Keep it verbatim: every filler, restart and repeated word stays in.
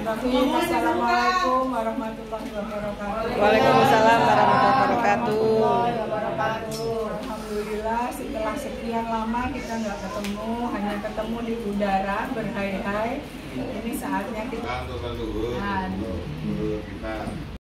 Bismillahirrahmanirrahim. Assalamualaikum warahmatullahi wabarakatuh. Waalaikumsalam warahmatullahi wabarakatuh. Alhamdulillah setelah sekian lama kita nggak ketemu, hanya ketemu di udara berhai-hai. Ini saatnya kita. Untuk leluhur, untuk kita